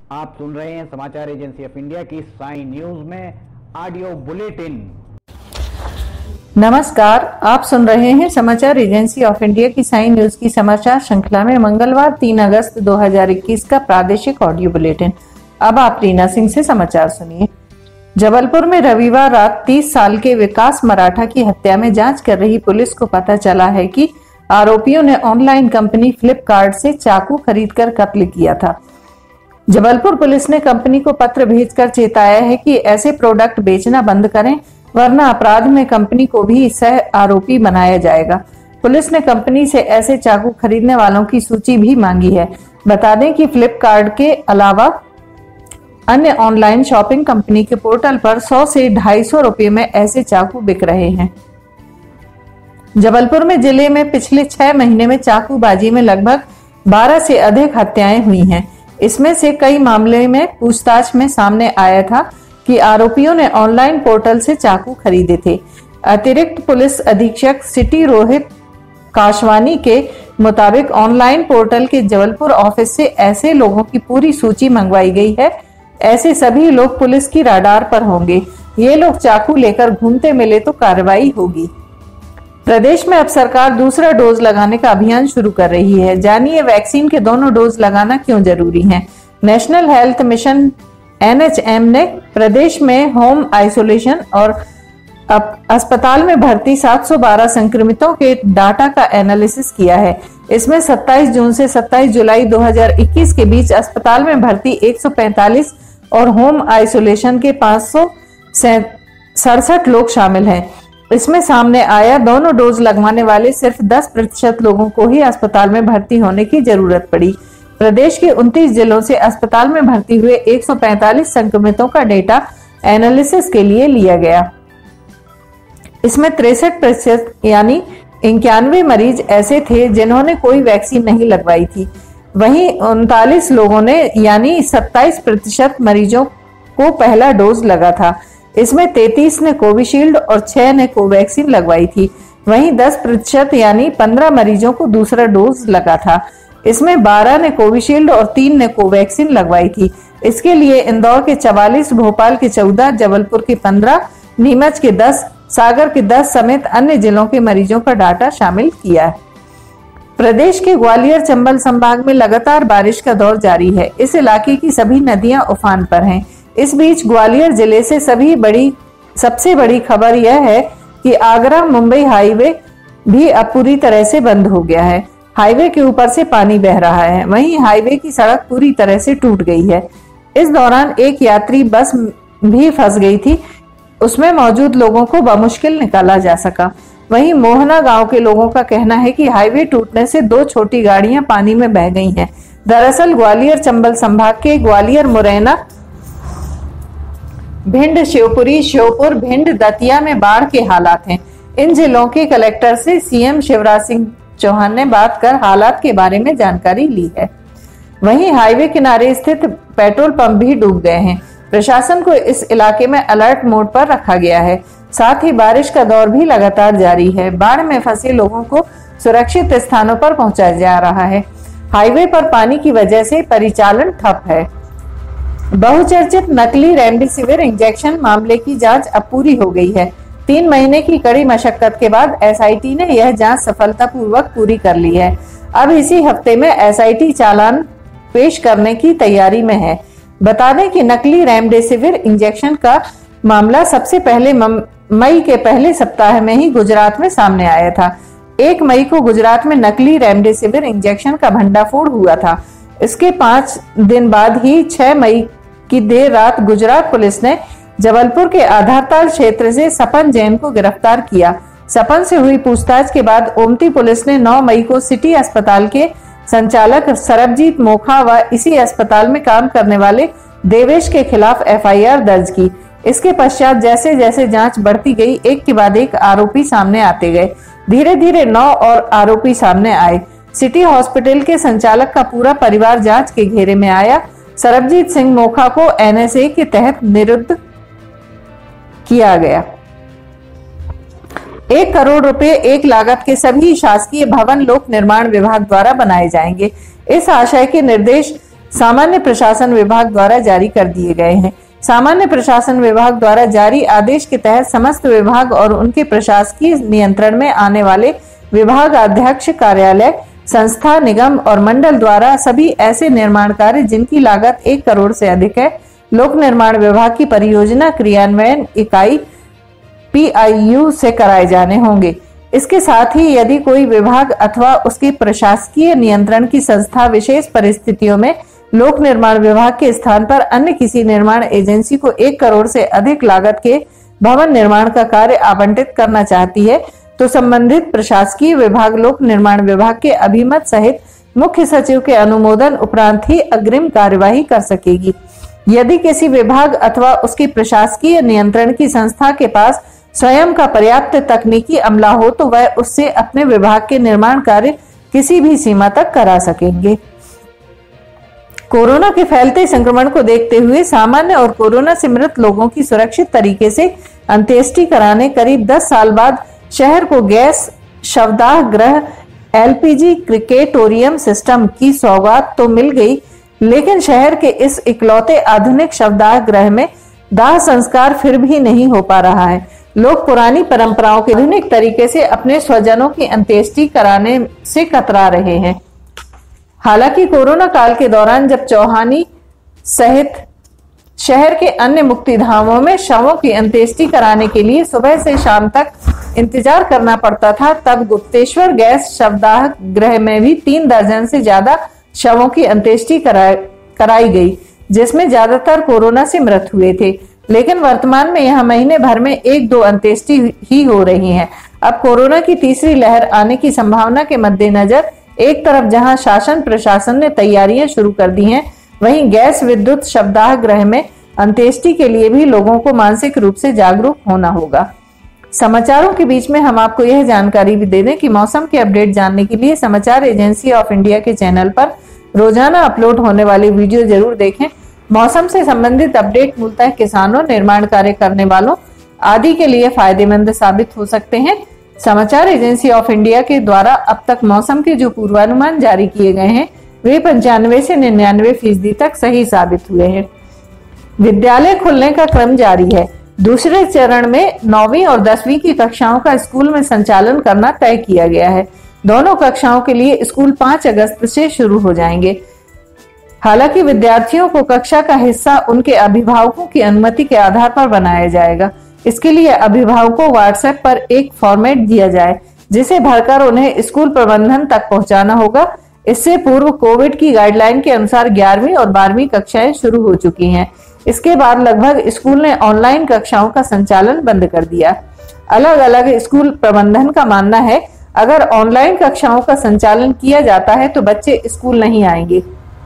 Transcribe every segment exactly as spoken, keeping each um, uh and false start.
आप सुन रहे हैं समाचार एजेंसी ऑफ इंडिया की साई न्यूज में ऑडियो बुलेटिन। नमस्कार, आप सुन रहे हैं समाचार एजेंसी ऑफ इंडिया की साई न्यूज की समाचार श्रृंखला में मंगलवार तीन अगस्त दो हज़ार इक्कीस का प्रादेशिक ऑडियो बुलेटिन। अब आप रीना सिंह से समाचार सुनिए। जबलपुर में रविवार रात तीस साल के विकास मराठा की हत्या में जांच कर रही पुलिस को पता चला है कि आरोपियों ने ऑनलाइन कंपनी फ्लिपकार्ट से चाकू खरीदकर कत्ल किया था। जबलपुर पुलिस ने कंपनी को पत्र भेजकर चेताया है कि ऐसे प्रोडक्ट बेचना बंद करें, वरना अपराध में कंपनी को भी सह आरोपी बनाया जाएगा। पुलिस ने कंपनी से ऐसे चाकू खरीदने वालों की सूची भी मांगी है। बता दें कि फ्लिपकार्ट के अलावा अन्य ऑनलाइन शॉपिंग कंपनी के पोर्टल पर सौ से ढाई सौ रुपए में ऐसे चाकू बिक रहे हैं। जबलपुर में जिले में पिछले छह महीने में चाकूबाजी में लगभग बारह से अधिक हत्याएं हुई हैं। इसमें से कई मामले में पूछताछ में सामने आया था कि आरोपियों ने ऑनलाइन पोर्टल से चाकू खरीदे थे। अतिरिक्त पुलिस अधीक्षक सिटी रोहित काशवानी के मुताबिक ऑनलाइन पोर्टल के जबलपुर ऑफिस से ऐसे लोगों की पूरी सूची मंगवाई गई है। ऐसे सभी लोग पुलिस की राडार पर होंगे। ये लोग चाकू लेकर घूमते मिले तो कार्रवाई होगी। प्रदेश में अब सरकार दूसरा डोज लगाने का अभियान शुरू कर रही है। जानिए वैक्सीन के दोनों डोज लगाना क्यों जरूरी है। National health mission N H M ने प्रदेश में होम आइसोलेशन और अस्पताल में भर्ती सात सौ बारह संक्रमितों के डाटा का एनालिसिस किया है। इसमें सत्ताईस जून से सत्ताईस जुलाई दो हज़ार इक्कीस के बीच अस्पताल में भर्ती एक सौ पैंतालीस और होम आइसोलेशन के पाँच सौ सड़सठ लोग शामिल हैं। इसमें सामने आया दोनों डोज लगवाने वाले सिर्फ दस प्रतिशत लोगों को ही अस्पताल में भर्ती होने की जरूरत पड़ी। प्रदेश के उनतीस जिलों से अस्पताल में भर्ती हुए एक सौ पैंतालीस संक्रमितों का डेटा एनालिसिस के लिए लिया गया। इसमें तिरसठ प्रतिशत यानी इक्यानवे मरीज ऐसे थे जिन्होंने कोई वैक्सीन नहीं लगवाई थी। वहीं उनतालीस लोगों ने यानी सत्ताईस प्रतिशत मरीजों को पहला डोज लगा था। इसमें तैंतीस ने कोविशील्ड और छह ने कोवैक्सीन लगवाई थी। वहीं दस प्रतिशत यानी पंद्रह मरीजों को दूसरा डोज लगा था। इसमें बारह ने कोविशील्ड और तीन ने कोवैक्सीन लगवाई थी। इसके लिए इंदौर के चवालीस, भोपाल के चौदह, जबलपुर के पंद्रह, नीमच के दस, सागर के दस समेत अन्य जिलों के मरीजों का डाटा शामिल किया है। प्रदेश के ग्वालियर चंबल संभाग में लगातार बारिश का दौर जारी है। इस इलाके की सभी नदियां उफान पर हैं। इस बीच ग्वालियर जिले से सभी बड़ी सबसे बड़ी खबर यह है कि आगरा मुंबई हाईवे भी अब पूरी तरह से बंद हो गया है। हाईवे के ऊपर से पानी बह रहा है। वहीं हाईवे की सड़क पूरी तरह से टूट गई है। इस दौरान एक यात्री बस भी फंस गई थी। उसमें मौजूद लोगों को बमुश्किल निकाला जा सका। वहीं मोहना गांव के लोगों का कहना है कि हाईवे टूटने से दो छोटी गाड़ियां पानी में बह गई हैं। दरअसल ग्वालियर चंबल संभाग के ग्वालियर, मुरैना, भिंड, शिवपुरी, श्योपुर, भिंड, दतिया में बाढ़ के हालात हैं। इन जिलों के कलेक्टर से सीएम शिवराज सिंह चौहान ने बात कर हालात के बारे में जानकारी ली है। वहीं हाईवे किनारे स्थित पेट्रोल पंप भी डूब गए हैं। प्रशासन को इस इलाके में अलर्ट मोड पर रखा गया है। साथ ही बारिश का दौर भी लगातार जारी है। बाढ़ में फंसे लोगों को सुरक्षित स्थानों पर पहुंचाया जा रहा है। हाईवे पर पानी की वजह से परिचालन ठप है। बहुचर्चित नकली रेमडेसिविर इंजेक्शन मामले की जांच अब पूरी हो गई है। तीन महीने की कड़ी मशक्कत के बाद एसआईटी ने यह जांच सफलतापूर्वक पूरी कर ली है। अब इसी हफ्ते में एसआईटी चालान पेश करने की तैयारी में है। बता दें कि नकली रेमडेसिविर इंजेक्शन का मामला सबसे पहले मई के पहले सप्ताह में ही गुजरात में सामने आया था। एक मई को गुजरात में नकली रेमडेसिविर इंजेक्शन का भंडाफोड़ हुआ था। इसके पांच दिन बाद ही छह मई की देर रात गुजरात पुलिस ने जबलपुर के आधारताल क्षेत्र से सपन जैन को गिरफ्तार किया। सपन से हुई पूछताछ के बाद ओमती पुलिस ने नौ मई को सिटी अस्पताल के संचालक सरबजीत मोखा व इसी अस्पताल में काम करने वाले देवेश के खिलाफ एफ आई आर दर्ज की। इसके पश्चात जैसे जैसे जांच बढ़ती गई, एक के बाद एक आरोपी सामने आते गए। धीरे धीरे नौ और आरोपी सामने आए। सिटी हॉस्पिटल के संचालक का पूरा परिवार जांच के घेरे में आया। सरबजीत सिंह मोखा को एन एस ए के तहत निरुद्ध किया गया। एक करोड़ रुपए एक लागत के सभी शासकीय भवन लोक निर्माण विभाग द्वारा बनाए जाएंगे। इस आशय के निर्देश सामान्य प्रशासन विभाग द्वारा जारी कर दिए गए हैं। सामान्य प्रशासन विभाग द्वारा जारी आदेश के तहत समस्त विभाग और उनके प्रशासकीय नियंत्रण में आने वाले विभाग अध्यक्ष कार्यालय, संस्था, निगम और मंडल द्वारा सभी ऐसे निर्माण कार्य जिनकी लागत एक करोड़ से अधिक है, लोक निर्माण विभाग की परियोजना क्रियान्वयन इकाई पी आई यू से कराए जाने होंगे। इसके साथ ही यदि कोई विभाग अथवा उसके प्रशासकीय नियंत्रण की संस्था विशेष परिस्थितियों में लोक निर्माण विभाग के स्थान पर अन्य किसी निर्माण एजेंसी को एक करोड़ से अधिक लागत के भवन निर्माण का कार्य आवंटित करना चाहती है, तो संबंधित प्रशासकीय विभाग लोक निर्माण विभाग के अभिमत सहित मुख्य सचिव के अनुमोदन उपरांत ही अग्रिम कार्यवाही कर सकेगी। यदि किसी विभाग अथवा उसकी प्रशासकीय नियंत्रण की संस्था के पास स्वयं का पर्याप्त तकनीकी अमला हो तो वह उससे अपने विभाग के निर्माण कार्य किसी भी सीमा तक करा सकेंगे। कोरोना के फैलते संक्रमण को देखते हुए सामान्य और कोरोना से मृत लोगों की सुरक्षित तरीके से अंत्येष्टि कराने करीब दस साल बाद शहर को गैस शवदाह गृह L P G crematorium system की सौगात तो मिल गई, लेकिन शहर के इस इकलौते आधुनिक शवदाह गृह में दाह संस्कार फिर भी नहीं हो पा रहा है। लोग पुरानी परंपराओं के आधुनिक तरीके से अपने स्वजनों की अंत्येष्टि कराने से कतरा रहे हैं। हालांकि कोरोना काल के दौरान जब चौहानी सहित शहर के अन्य मुक्तिधामों में शवों की अंत्येष्टि कराने के लिए सुबह से शाम तक इंतजार करना पड़ता था, तब गुप्तेश्वर गैस शवदाह गृह में भी तीन दर्जन से ज्यादा शवों की अंत्येष्टि कराई गई, जिसमें ज्यादातर कोरोना से मृत हुए थे। लेकिन वर्तमान में यहां महीने भर में एक दो अंत्येष्टि ही हो रही हैं। अब कोरोना की तीसरी लहर आने की संभावना के मद्देनजर एक तरफ जहां शासन प्रशासन ने तैयारियां शुरू कर दी हैं, वहीं गैस विद्युत शवदाह गृह में अंत्येष्टि के लिए भी लोगों को मानसिक रूप से जागरूक होना होगा। समाचारों के बीच में हम आपको यह जानकारी भी दे दें कि मौसम के अपडेट जानने के लिए समाचार एजेंसी ऑफ इंडिया के चैनल पर रोजाना अपलोड होने वाली वीडियो जरूर देखें। मौसम से संबंधित अपडेट मूलतः किसानों, निर्माण कार्य करने वालों आदि के लिए फायदेमंद साबित हो सकते हैं। समाचार एजेंसी ऑफ इंडिया के द्वारा अब तक मौसम के जो पूर्वानुमान जारी किए गए हैं वे पंचानवे से निन्यानवे फीसदी तक सही साबित हुए हैं। विद्यालय खुलने का क्रम जारी है। दूसरे चरण में नौवीं और दसवीं की कक्षाओं का स्कूल में संचालन करना तय किया गया है। दोनों कक्षाओं के लिए स्कूल पाँच अगस्त से शुरू हो जाएंगे। हालांकि विद्यार्थियों को कक्षा का हिस्सा उनके अभिभावकों की अनुमति के आधार पर बनाया जाएगा। इसके लिए अभिभावकों को व्हाट्सएप पर एक फॉर्मेट दिया जाए, जिसे भरकर उन्हें स्कूल प्रबंधन तक पहुंचाना होगा। इससे पूर्व कोविड की गाइडलाइन के अनुसार ग्यारहवीं और बारहवीं कक्षाएं शुरू हो चुकी हैं। इसके बाद लगभग स्कूल ने ऑनलाइन कक्षाओं का संचालन बंद कर दिया। अलग अलग स्कूल प्रबंधन का मानना है, अगर ऑनलाइन कक्षाओं का संचालन किया जाता है तो बच्चे स्कूल नहीं आएंगे।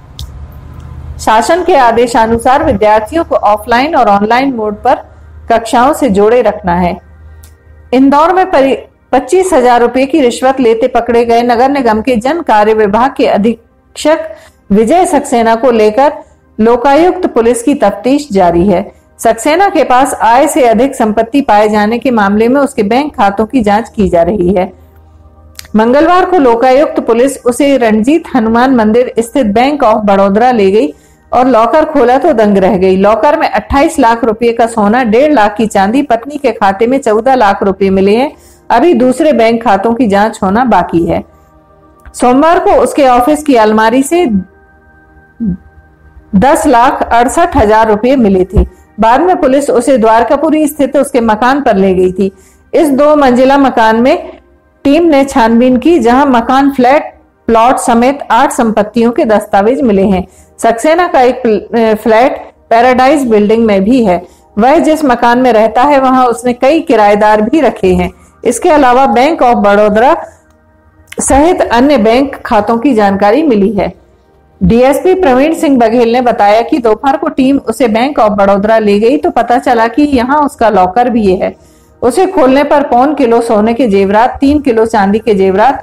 शासन के आदेशानुसार विद्यार्थियों को ऑफलाइन और ऑनलाइन मोड पर कक्षाओं से जोड़े रखना है। इंदौर में पच्चीस हजार रुपए की रिश्वत लेते पकड़े गए नगर निगम के जन कार्य विभाग के अधीक्षक विजय सक्सेना को लेकर लोकायुक्त पुलिस की तफ्तीश जारी है। सक्सेना के पास आय से अधिक संपत्ति पाए जाने के मामले में उसके बैंक खातों की जांच की जा रही है। मंगलवार को लोकायुक्त पुलिस उसे रणजीत हनुमान मंदिर स्थित बैंक ऑफ बड़ौदा ले गई और लॉकर खोला तो दंग रह गई। लॉकर में अट्ठाईस लाख रुपए का सोना, डेढ़ लाख की चांदी, पत्नी के खाते में चौदह लाख रुपए मिले हैं। अभी दूसरे बैंक खातों की जांच होना बाकी है। सोमवार को उसके ऑफिस की अलमारी से दस लाख अड़सठ हजार रुपए मिले थे। बाद में पुलिस उसे द्वारकापुरी स्थित उसके मकान पर ले गई थी। इस दो मंजिला मकान में टीम ने छानबीन की, जहां मकान, फ्लैट, प्लॉट समेत आठ संपत्तियों के दस्तावेज मिले हैं। सक्सेना का एक फ्लैट पैराडाइज बिल्डिंग में भी है। वह जिस मकान में रहता है वहां उसने कई किराएदार भी रखे हैं। इसके अलावा बैंक ऑफ बड़ौदा सहित अन्य बैंक खातों की जानकारी मिली है। डीएसपी प्रवीण सिंह बघेल ने बताया कि दोपहर को टीम उसे बैंक ऑफ बड़ौदा ले गई तो पता चला कि यहाँ उसका लॉकर भी है। उसे खोलने पर पौन किलो सोने के जेवरात, तीन किलो चांदी के जेवरात,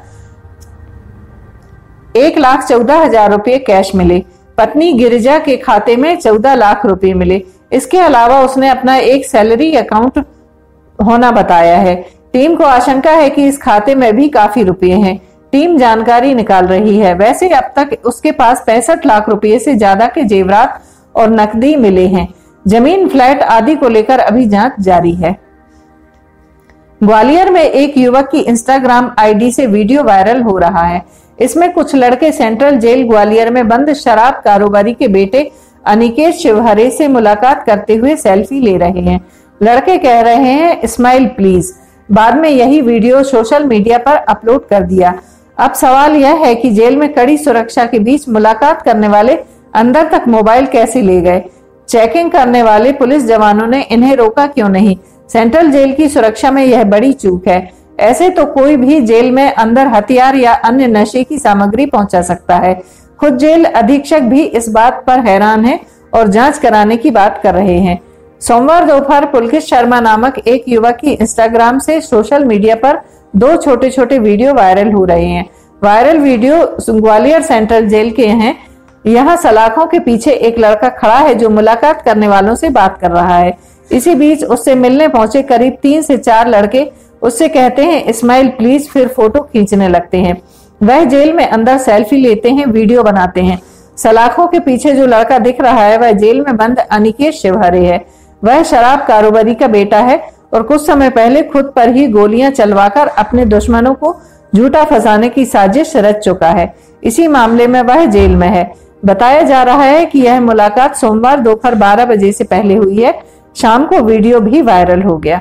एक लाख चौदह हजार रुपये कैश मिले। पत्नी गिरिजा के खाते में चौदह लाख रुपए मिले। इसके अलावा उसने अपना एक सैलरी अकाउंट होना बताया है। टीम को आशंका है कि इस खाते में भी काफी रुपए हैं। टीम जानकारी निकाल रही है। वैसे अब तक उसके पास पैंसठ लाख रुपए से ज्यादा के जेवरात और नकदी मिले हैं। जमीन, फ्लैट आदि को लेकर अभी जांच जारी है। ग्वालियर में एक युवक की इंस्टाग्राम आईडी से वीडियो वायरल हो रहा है। इसमें कुछ लड़के सेंट्रल जेल ग्वालियर में बंद शराब कारोबारी के बेटे अनिकेत शिवहरे से मुलाकात करते हुए सेल्फी ले रहे हैं। लड़के कह रहे हैं स्माइल प्लीज। बाद में यही वीडियो सोशल मीडिया पर अपलोड कर दिया। अब सवाल यह है कि जेल में कड़ी सुरक्षा के बीच मुलाकात करने वाले अंदर तक मोबाइल कैसे ले गए? चेकिंग करने वाले पुलिस जवानों ने इन्हें रोका क्यों नहीं? सेंट्रल जेल की सुरक्षा में यह बड़ी चूक है। ऐसे तो कोई भी जेल में अंदर हथियार या अन्य नशे की सामग्री पहुंचा सकता है। खुद जेल अधीक्षक भी इस बात पर हैरान है और जांच कराने की बात कर रहे हैं। सोमवार दोपहर पुलकित शर्मा नामक एक युवक की इंस्टाग्राम से सोशल मीडिया पर दो छोटे छोटे वीडियो वायरल हो रहे हैं। Viral video Gwalior central jail के हैं। यहाँ सलाखों के पीछे एक लड़का खड़ा है जो मुलाकात करने वालों से बात कर रहा है। इसी बीच उससे मिलने पहुंचे करीब तीन से चार लड़के उससे कहते हैं स्माइल प्लीज, फिर फोटो खींचने लगते हैं। वह जेल में अंदर सेल्फी लेते हैं, वीडियो बनाते हैं। सलाखों के पीछे जो लड़का दिख रहा है वह जेल में बंद अनिकेत शिवहरे है। वह शराब कारोबारी का बेटा है और कुछ समय पहले खुद पर ही गोलियां चलवाकर अपने दुश्मनों को झूठा फंसाने की साजिश रच चुका है। इसी मामले में वह जेल में है। बताया जा रहा है कि यह मुलाकात सोमवार दोपहर बारह बजे से पहले हुई है। शाम को वीडियो भी वायरल हो गया।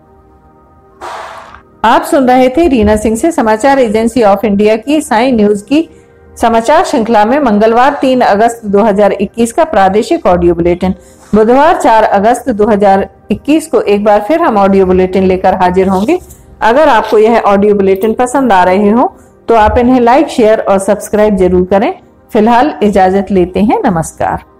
आप सुन रहे थे रीना सिंह से समाचार एजेंसी ऑफ इंडिया की साई न्यूज की समाचार श्रृंखला में मंगलवार तीन अगस्त दो हज़ार इक्कीस का प्रादेशिक ऑडियो बुलेटिन। बुधवार चार अगस्त दो हज़ार इक्कीस को एक बार फिर हम ऑडियो बुलेटिन लेकर हाजिर होंगे। अगर आपको यह ऑडियो बुलेटिन पसंद आ रहे हो तो आप इन्हें लाइक, शेयर और सब्सक्राइब जरूर करें। फिलहाल इजाजत लेते हैं। नमस्कार।